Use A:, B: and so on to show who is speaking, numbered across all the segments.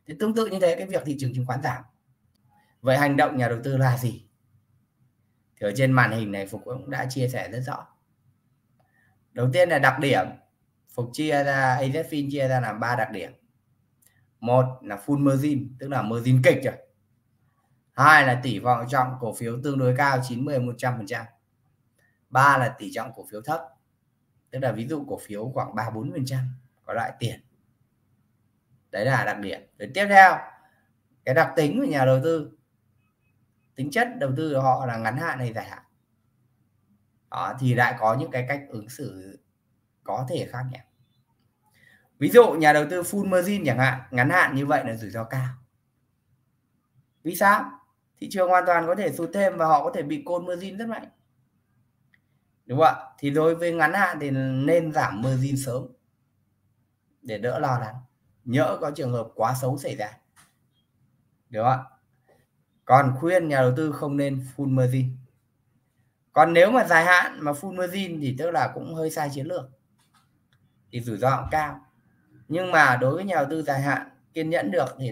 A: Thì tương tự như thế cái việc thị trường chứng khoán giảm. Vậy hành động nhà đầu tư là gì? Thì ở trên màn hình này Phục cũng đã chia sẻ rất rõ. Đầu tiên là đặc điểm. Phục chia ra, AZFIN chia ra làm 3 đặc điểm. Một là full margin, tức là margin kịch rồi. Hai là tỷ trọng cổ phiếu tương đối cao 90-100%. Ba là tỷ trọng cổ phiếu thấp, tức là ví dụ cổ phiếu khoảng 3-4% có lại tiền. Đấy là đặc điểm. Rồi tiếp theo, cái đặc tính của nhà đầu tư, tính chất đầu tư của họ là ngắn hạn hay dài hạn. Đó, thì lại có những cái cách ứng xử có thể khác nhau. Ví dụ nhà đầu tư full margin chẳng hạn, ngắn hạn như vậy là rủi ro cao. Vì sao? Thị trường hoàn toàn có thể sụt thêm và họ có thể bị côn margin rất mạnh. Đúng không ạ? Thì đối với ngắn hạn thì nên giảm margin sớm để đỡ lo lắng, nhỡ có trường hợp quá xấu xảy ra. Đúng không ạ? Còn khuyên nhà đầu tư không nên full margin. Còn nếu mà dài hạn mà full margin thì tức là cũng hơi sai chiến lược, thì rủi ro cũng cao. Nhưng mà đối với nhà đầu tư dài hạn kiên nhẫn được thì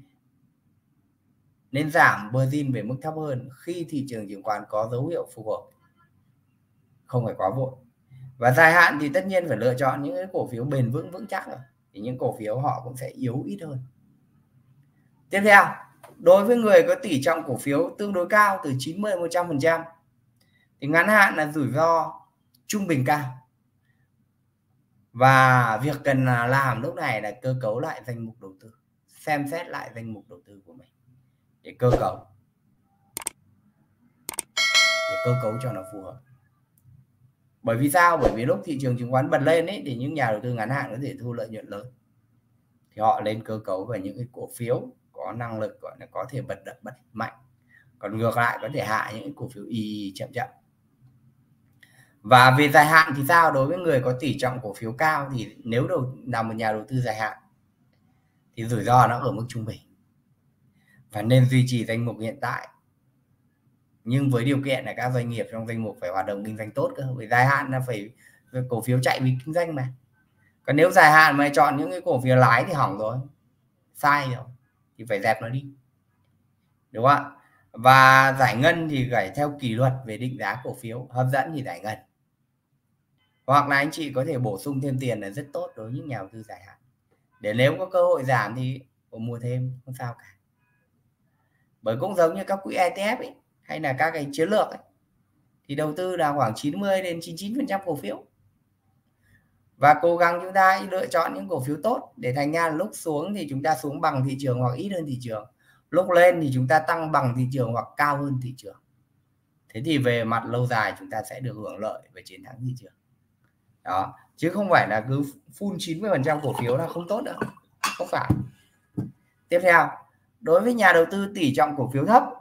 A: nên giảm margin về mức thấp hơn khi thị trường chứng khoán có dấu hiệu phục hồi, không phải quá vội. Và dài hạn thì tất nhiên phải lựa chọn những cái cổ phiếu bền vững vững chắc rồi, thì những cổ phiếu họ cũng sẽ yếu ít hơn. Tiếp theo, đối với người có tỷ trọng cổ phiếu tương đối cao từ 90-100% thì ngắn hạn là rủi ro trung bình cao. Và việc cần làm lúc này là cơ cấu lại danh mục đầu tư, xem xét lại danh mục đầu tư của mình để cơ cấu cho nó phù hợp. Bởi vì sao? Bởi vì lúc thị trường chứng khoán bật lên ấy, thì những nhà đầu tư ngắn hạn có thể thu lợi nhuận lớn, thì họ lên cơ cấu vào những cái cổ phiếu có năng lực gọi là có thể bật mạnh. Còn ngược lại có thể hạ những cái cổ phiếu chậm. Và về dài hạn thì sao? Đối với người có tỷ trọng cổ phiếu cao thì nếu là một nhà đầu tư dài hạn thì rủi ro nó ở mức trung bình và nên duy trì danh mục hiện tại, nhưng với điều kiện là các doanh nghiệp trong danh mục phải hoạt động kinh doanh tốt cơ. Vì dài hạn là phải cổ phiếu chạy vì kinh doanh mà. Còn nếu dài hạn mà chọn những cái cổ phiếu lái thì hỏng rồi, sai rồi, thì phải dẹp nó đi, đúng không ạ? Và giải ngân thì phải theo kỷ luật về định giá cổ phiếu, hấp dẫn thì giải ngân, hoặc là anh chị có thể bổ sung thêm tiền là rất tốt đối với những nhà đầu tư dài hạn, để nếu có cơ hội giảm thì mua thêm, không sao cả. Bởi cũng giống như các quỹ ETF ấy, hay là các cái chiến lược ấy, thì đầu tư là khoảng 90-99% cổ phiếu, và cố gắng chúng ta lựa chọn những cổ phiếu tốt để thành ra lúc xuống thì chúng ta xuống bằng thị trường hoặc ít hơn thị trường, lúc lên thì chúng ta tăng bằng thị trường hoặc cao hơn thị trường. Thế thì về mặt lâu dài chúng ta sẽ được hưởng lợi và chiến thắng thị trường đó, chứ không phải là cứ full 90% cổ phiếu là không tốt nữa, không phải. Tiếp theo, đối với nhà đầu tư tỷ trọng cổ phiếu thấp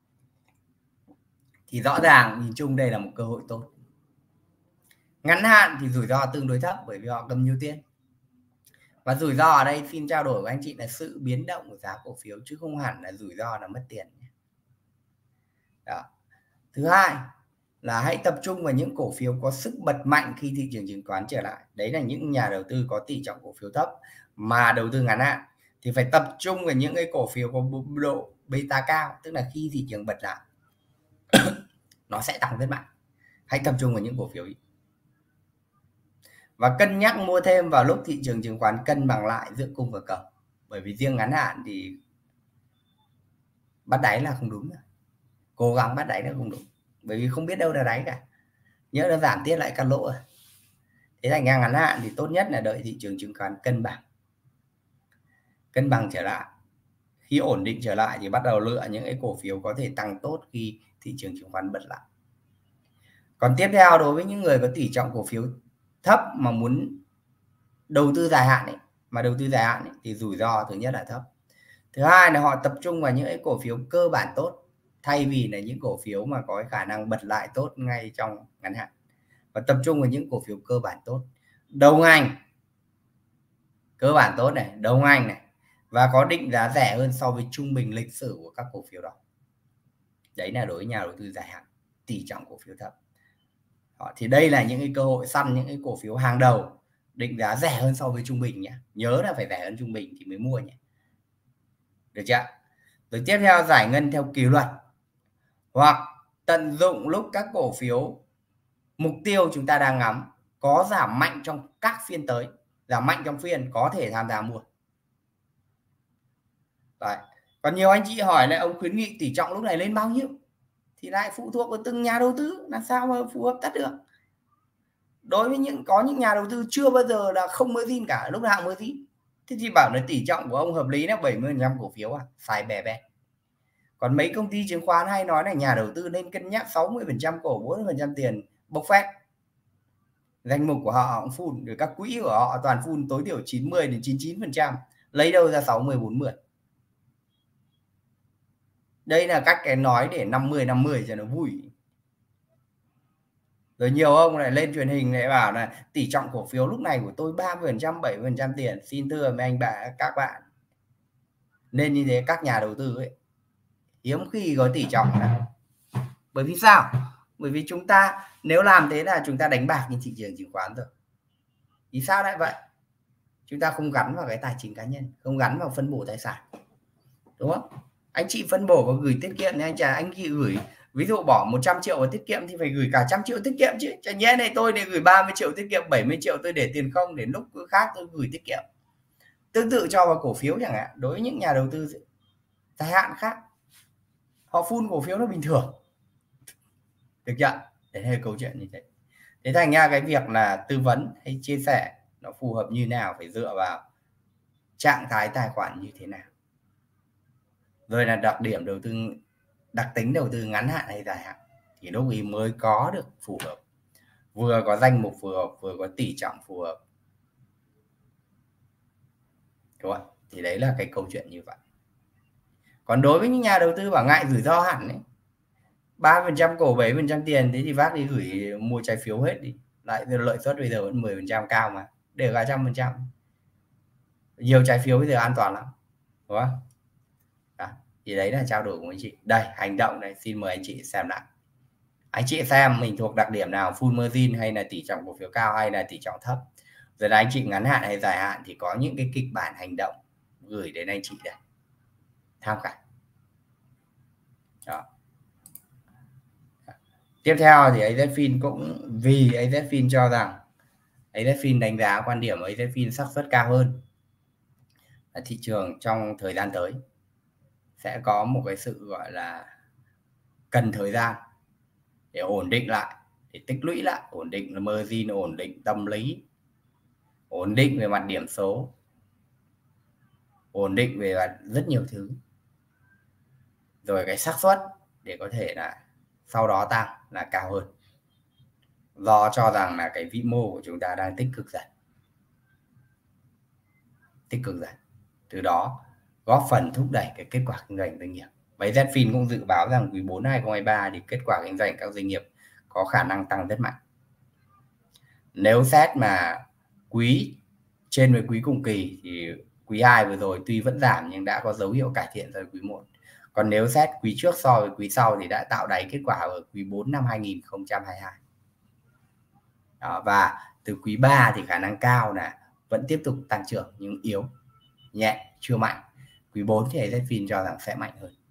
A: thì rõ ràng nhìn chung đây là một cơ hội tốt. Ngắn hạn thì rủi ro tương đối thấp bởi vì họ cầm nhiều tiền, và rủi ro ở đây xin trao đổi với anh chị là sự biến động của giá cổ phiếu, chứ không hẳn là rủi ro là mất tiền đó. Thứ hai là hãy tập trung vào những cổ phiếu có sức bật mạnh khi thị trường chứng khoán trở lại. Đấy là những nhà đầu tư có tỷ trọng cổ phiếu thấp mà đầu tư ngắn hạn thì phải tập trung vào những cái cổ phiếu có độ beta cao, tức là khi thị trường bật lại nó sẽ tăng rất mạnh. Hãy tập trung vào những cổ phiếu ấy. Và cân nhắc mua thêm vào lúc thị trường chứng khoán cân bằng lại giữa cung và cầu. Bởi vì riêng ngắn hạn thì bắt đáy là không đúng, cố gắng bắt đáy là không đúng, bởi vì không biết đâu là đáy cả, nhớ nó giảm tiếp lại cắt lỗ. Thế thành ra ngắn hạn thì tốt nhất là đợi thị trường chứng khoán cân bằng trở lại. Khi ổn định trở lại thì bắt đầu lựa những cái cổ phiếu có thể tăng tốt khi thị trường chứng khoán bật lại. Còn tiếp theo, đối với những người có tỷ trọng cổ phiếu thấp mà muốn đầu tư dài hạn thì rủi ro thứ nhất là thấp. Thứ hai là họ tập trung vào những cái cổ phiếu cơ bản tốt thay vì là những cổ phiếu mà có khả năng bật lại tốt ngay trong ngắn hạn, và tập trung vào những cổ phiếu cơ bản tốt, đầu ngành cơ bản tốt này, đầu ngành này, và có định giá rẻ hơn so với trung bình lịch sử của các cổ phiếu đó. Đấy là đối với nhà đầu tư dài hạn tỷ trọng cổ phiếu thấp. Thì đây là những cái cơ hội săn những cái cổ phiếu hàng đầu, định giá rẻ hơn so với trung bình nhé. Nhớ là phải rẻ hơn trung bình thì mới mua nhé. được chưa? Rồi tiếp theo giải ngân theo kỷ luật, hoặc tận dụng lúc các cổ phiếu mục tiêu chúng ta đang ngắm có giảm mạnh trong các phiên tới, giảm mạnh trong phiên có thể tham gia mua. Đấy. Còn nhiều anh chị hỏi là ông khuyến nghị tỷ trọng lúc này lên bao nhiêu thì lại phụ thuộc vào từng nhà đầu tư, làm sao mà phù hợp tất được. Đối với có những nhà đầu tư chưa bao giờ là không margin cả, lúc nào margin. Thế thì bảo là tỷ trọng của ông hợp lý là 70% cổ phiếu à? Xài bè bè. Còn mấy công ty chứng khoán hay nói là nhà đầu tư nên cân nhắc 60% cổ, 40% tiền bốc phét. Danh mục của họ cũng full, rồi các quỹ của họ toàn full tối thiểu 90 đến 99%, lấy đâu ra 60 40. Đây là cách cái nói để 50 cho nó vui. Rồi nhiều ông lại lên truyền hình lại bảo là tỷ trọng cổ phiếu lúc này của tôi 30%, 70% tiền. Xin thưa mấy anh bạn, các bạn, nên như thế các nhà đầu tư ấy hiếm khi có tỷ trọng nào. Bởi vì sao? Bởi vì chúng ta nếu làm thế là chúng ta đánh bạc trên thị trường chứng khoán rồi. Vì sao lại vậy? Chúng ta không gắn vào cái tài chính cá nhân, không gắn vào phân bổ tài sản, đúng không? Anh chị phân bổ và gửi tiết kiệm thì anh chị gửi, ví dụ bỏ 100 triệu vào tiết kiệm thì phải gửi cả 100 triệu tiết kiệm chứ. Chẳng nhẽ này tôi để gửi 30 triệu tiết kiệm, 70 triệu tôi để tiền không, để lúc khác tôi gửi tiết kiệm. Tương tự cho vào cổ phiếu chẳng hạn, đối với những nhà đầu tư dài hạn khác, họ full cổ phiếu nó bình thường, được chưa? Đấy là câu chuyện như thế. Thế thành ra cái việc là tư vấn hay chia sẻ nó phù hợp như nào phải dựa vào trạng thái tài khoản như thế nào, rồi là đặc điểm đầu tư, đặc tính đầu tư ngắn hạn hay dài hạn, thì lúc ấy mới có được phù hợp, vừa có danh mục phù hợp, vừa có tỷ trọng phù hợp, đúng không? Thì đấy là cái câu chuyện như vậy. Còn đối với những nhà đầu tư bảo ngại rủi ro hẳn ấy, 3% cổ 7% tiền, thế thì vác đi gửi mua trái phiếu hết đi, lại lợi suất bây giờ vẫn 10% cao mà, để cả 100%. Nhiều trái phiếu bây giờ an toàn lắm, đúng không? Đó. Thì đấy là trao đổi của anh chị. Đây, hành động này, xin mời anh chị xem lại. Anh chị xem mình thuộc đặc điểm nào, full margin hay là tỷ trọng cổ phiếu cao hay là tỷ trọng thấp. Rồi là anh chị ngắn hạn hay dài hạn thì có những cái kịch bản hành động gửi đến anh chị đây, tham khảo. Đó. Tiếp theo thì AZFIN cũng, vì AZFIN cho rằng, AZFIN đánh giá quan điểm AZFIN xác suất cao hơn là thị trường trong thời gian tới sẽ có một cái sự gọi là cần thời gian để ổn định lại, để tích lũy lại, ổn định là margin, ổn định tâm lý, ổn định về mặt điểm số, ổn định về mặt rất nhiều thứ, rồi cái xác suất để có thể là sau đó tăng là cao hơn, do cho rằng là cái vĩ mô của chúng ta đang tích cực dần, từ đó góp phần thúc đẩy cái kết quả kinh doanh doanh nghiệp. Và AZFIN cũng dự báo rằng quý 4 2023 thì kết quả kinh doanh các doanh nghiệp có khả năng tăng rất mạnh. Nếu xét mà quý trên với quý cùng kỳ thì quý 2 vừa rồi tuy vẫn giảm nhưng đã có dấu hiệu cải thiện so với quý 1. Còn nếu xét quý trước so với quý sau thì đã tạo đáy kết quả ở quý 4 năm 2022. Đó, và từ quý 3 thì khả năng cao là vẫn tiếp tục tăng trưởng nhưng yếu, nhẹ, chưa mạnh. Quý 4 thì AZFIN cho rằng sẽ mạnh hơn.